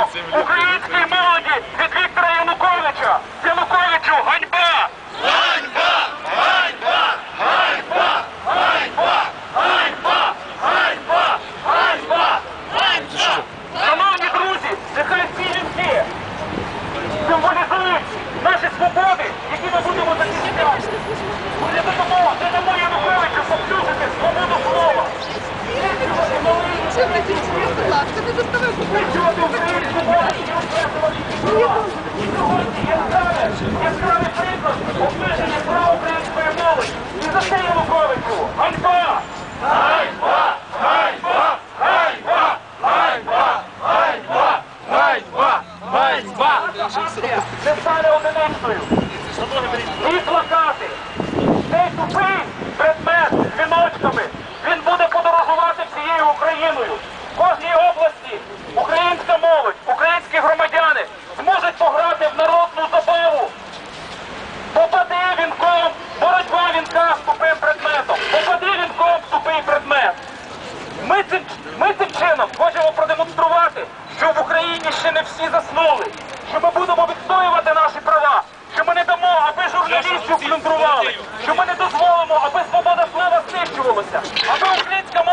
українській молоді від Віктора Януковича. Януковичу, ганьба! Ганьба! Ганьба! Ганьба! Ганьба! Ганьба! Ганьба! Ганьба! Ганьба! Шановні друзі, нехай ці жінки символізують наші свободи, які ми будемо захищати. Ми не дамо Януковичу поплюжити свободу слова. Не заставай І сьогодні яскравий приклад обмеження прав української мови. І за це Януковичу ганьба! Ганьба! Ганьба! Ганьба! Ганьба! Ганьба! Ганьба! Ганьба! Не стане одиничною. І плакати. Цей тупий предмет з віночками, він буде подорожувати всією Україною. В кожній області українська молодь, українські громадяни зможуть пограти в народну забаву. Попади вінком, боротьба вінка з тупим предметом. Попади вінком в тупий предмет. Ми цим чином хочемо продемонструвати, що в Україні ще не всі заснули, що ми будемо відстоювати наші права, що ми не дамо, аби журналістів плюндрували, що ми не дозволимо, аби свобода слова знищувалася, аби українська